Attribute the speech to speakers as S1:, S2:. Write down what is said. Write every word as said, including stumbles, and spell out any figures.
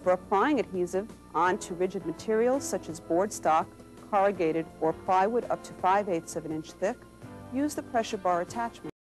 S1: For applying adhesive onto rigid materials such as board stock, corrugated, or plywood up to five eighths of an inch thick, use the pressure bar attachment.